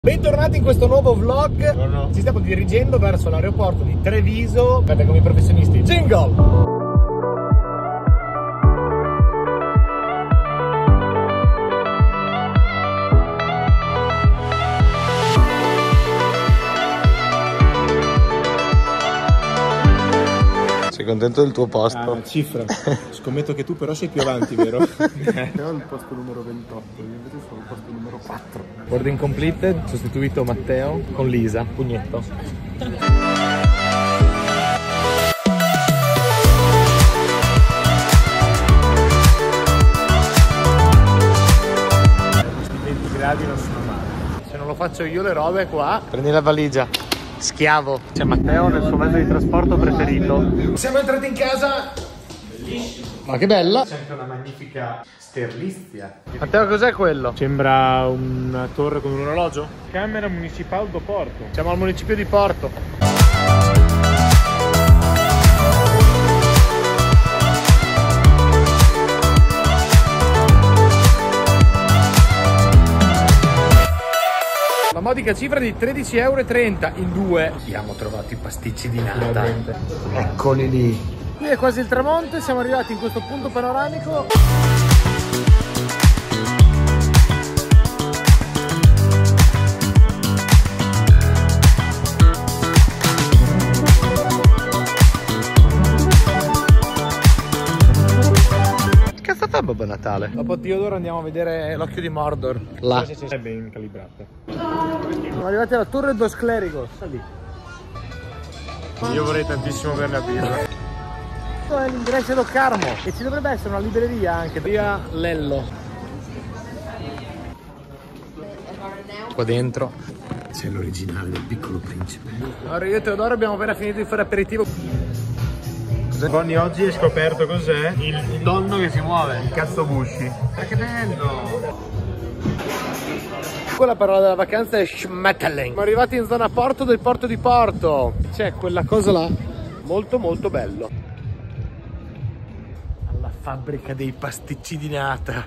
Bentornati in questo nuovo vlog. Buongiorno. Ci stiamo dirigendo verso l'aeroporto di Treviso. Aspetta, come i professionisti. Jingle! Sei contento del tuo posto? Cifra. Scommetto che tu però sei più avanti, vero? Io ho il posto numero 28, io invece sono il posto numero 4. Ordine completed, sostituito Matteo con Lisa, pugnetto. Questi 20 gradi non sono male. Se non lo faccio io le robe qua. Prendi la valigia. Schiavo. C'è Matteo nel suo mezzo di trasporto preferito. Siamo entrati in casa. Bellissimo. Ma che bella. C'è anche una magnifica sterlizia. Matteo, cos'è quello? Sembra una torre con un orologio. Camera Municipal do Porto. Siamo al municipio di Porto. La modica cifra di 13,30 € in due. Abbiamo trovato i pasticci di nata. Eccoli lì. Qui è quasi il tramonto e siamo arrivati in questo punto panoramico. Che cazzo fa Babbo Natale? Dopo Theodore andiamo a vedere l'occhio di Mordor. Là. È ben calibrata. Siamo arrivati alla Torre dos Clérigos. Lì. Io vorrei tantissimo bere la birra. Questo è l'ingresso do Carmo e ci dovrebbe essere una libreria anche, via Lello. Qua dentro c'è l'originale del Piccolo Principe. Allora io e Teodoro abbiamo appena finito di fare aperitivo. Bonnie oggi hai scoperto cos'è? Il donno che si muove, il cazzo Bushi. Ma che bello! La parola della vacanza è Schmetterling. Siamo arrivati in zona porto del porto di Porto. C'è quella cosa là, molto molto bello. Alla fabbrica dei pasticci di nata.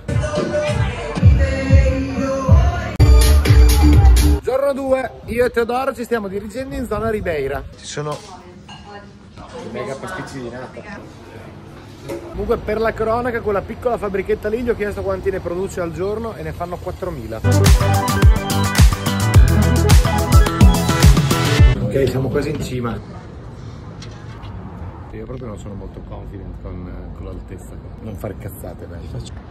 Giorno 2, io e Teodoro ci stiamo dirigendo in zona Ribeira. Ci sono i mega pasticci di nata. Comunque, per la cronaca, quella piccola fabbrichetta lì gli ho chiesto quanti ne produce al giorno e ne fanno 4.000. Ok, siamo quasi in cima. Io proprio non sono molto confident con l'altezza. Non fare cazzate, dai.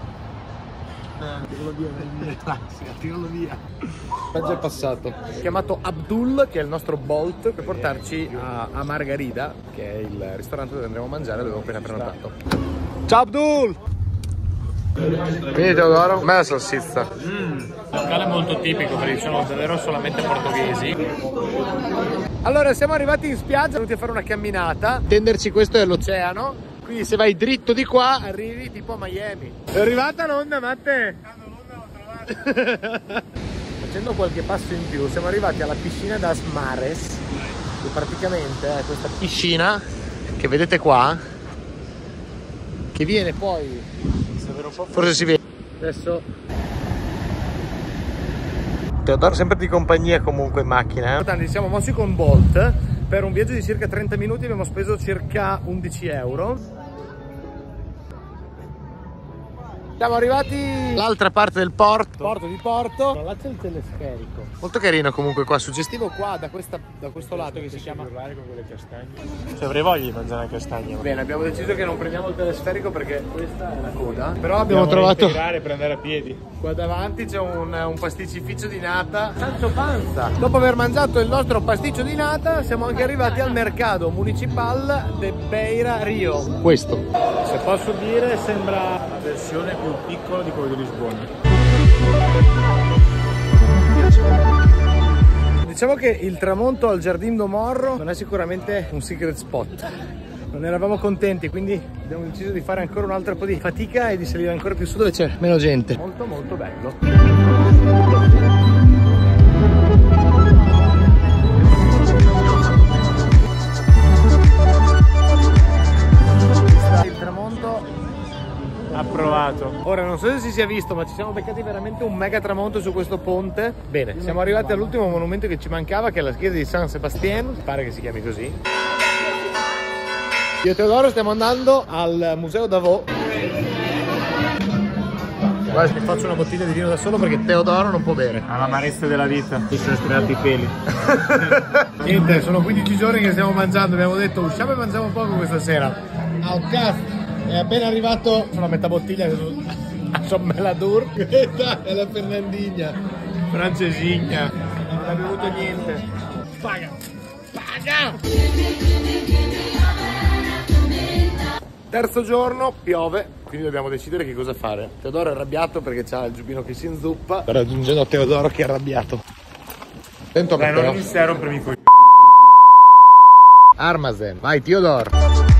Tiralo via. Oggi è passato. Ho chiamato Abdul, che è il nostro Bolt, per portarci a Margarida, che è il ristorante dove andremo a mangiare, dove ho appena prenotato. Ciao Abdul! Vieni Teodoro, bella salsiccia. Locale molto tipico perché sono davvero solamente portoghesi. Allora, siamo arrivati in spiaggia, siamo venuti a fare una camminata. Intenderci, questo è l'oceano. Quindi se vai dritto di qua arrivi tipo a Miami. È arrivata l'onda, Matte? Facendo qualche passo in più siamo arrivati alla piscina das Mares, che praticamente è questa piscina che vedete qua, che viene poi, forse si vede adesso. Teodoro sempre di compagnia comunque in macchina. Ci siamo mossi con Bolt. Per un viaggio di circa 30 minuti abbiamo speso circa 11 €. Siamo arrivati all'altra parte del porto di Porto. Là c'è il telesferico. Molto carino comunque qua, suggestivo qua da questo lato che si chiama. Con quelle castagne. Cioè, avrei voglia di mangiare una castagna. Bene, abbiamo deciso che non prendiamo il telesferico perché questa è la coda. Però abbiamo trovato per andare a piedi. qua davanti c'è un pasticcificio di nata. Sancho Panza. Dopo aver mangiato il nostro pasticcio di nata siamo anche arrivati al mercato municipal de Beira Rio. Questo, Se posso dire, sembra la versione più piccola di quello di Lisbona. diciamo che il tramonto al Jardim do Morro non è sicuramente un secret spot. Non eravamo contenti, quindi abbiamo deciso di fare ancora un altro po' di fatica e di salire ancora più su dove c'è meno gente. Molto molto bello. Il tramonto Approvato. Ora non non so se si sia visto, ma ci siamo beccati veramente un mega tramonto su questo ponte. Bene, siamo arrivati all'ultimo monumento che ci mancava, che è la chiesa di San Sebastiano, pare che si chiami così. Io e Teodoro stiamo andando al museo Davos. Guarda, ti faccio una bottiglia di vino da solo perché Teodoro non può bere. All'amarezza della vita, ti sono strinati i peli. Niente, sono 15 giorni che stiamo mangiando, abbiamo detto usciamo e mangiamo poco questa sera. Al cazzo, è appena arrivato sulla metà bottiglia a Sommeladur. Questa è la Fernandina, francesigna, non è bevuto niente. Paga, paga! Terzo giorno, piove, quindi dobbiamo decidere che cosa fare. Teodoro è arrabbiato perché c'ha il giubbino che si inzuppa. Sto raggiungendo Teodoro che è arrabbiato. Attento per Dai, non iniziare a rompermi i coglioni. Armazen, vai Teodoro.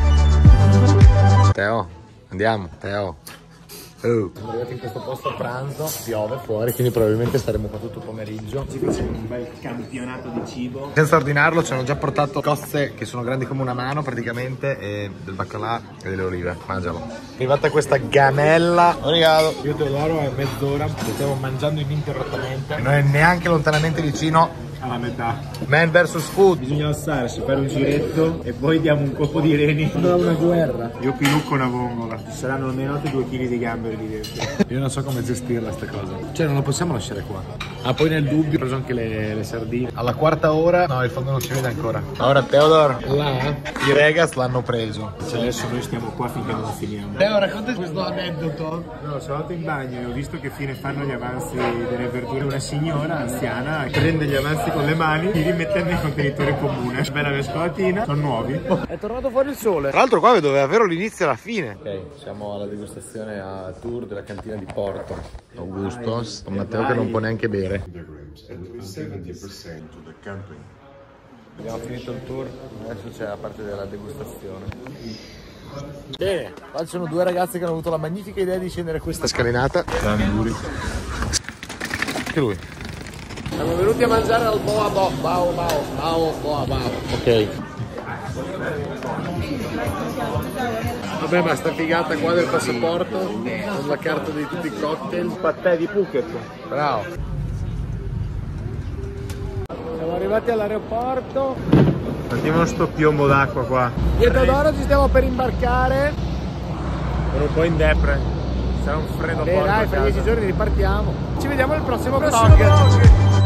Teo, andiamo, Teo. Siamo arrivati in questo posto a pranzo, piove fuori, quindi probabilmente staremo qua tutto il pomeriggio. Ci facciamo un bel campionato di cibo. Senza ordinarlo ci hanno già portato cozze che sono grandi come una mano praticamente, e del baccalà e delle olive. Mangialo. È arrivata questa gamella. Obrigado. Io e Teodoro è mezz'ora, ci stiamo mangiando ininterrottamente. Non è neanche lontanamente vicino. Alla metà. Man vs food. Bisogna alzarsi, fare un giretto e poi diamo un colpo di reni. Una guerra. Io pilucco una vongola. Ci saranno almeno altri 2 kg di gamberi lì dentro. Io non so come gestirla sta cosa. Cioè non la possiamo lasciare qua. Ah, poi nel dubbio ho preso anche le sardine. Alla quarta ora, no, il fondo non si vede ancora. Ora Teodoro, là, i regas l'hanno preso. Cioè adesso noi stiamo qua finché non finiamo. Teo, racconta questo aneddoto. No, sono andato in bagno e ho visto che fine fanno gli avanzi delle verdure. Una signora anziana prende gli avanzi con le mani e li mette nel contenitore comune. Bella mescolatina, sono nuovi. È tornato fuori il sole. Tra l'altro qua vedo davvero l'inizio e la fine. Ok, siamo alla degustazione a tour della cantina di Porto. Augustos, con Matteo che non può neanche bere. Abbiamo finito il tour, adesso c'è la parte della degustazione. Bene, qua ci sono 2 ragazzi che hanno avuto la magnifica idea di scendere questa scalinata. Tamburi. Anche lui. Siamo venuti a mangiare al Boa Boa. Ok. Vabbè, ma sta figata qua del passaporto con la carta di tutti i cocktail. Patè di Phuket. Bravo. Siamo arrivati all'aeroporto. Mettiamo sto piombo d'acqua qua. Io e Teodoro ci stiamo per imbarcare. Sono un po' in depre. Sarà un freddo porco. Dai, fra 10 giorni ripartiamo. Ci vediamo nel prossimo vlog.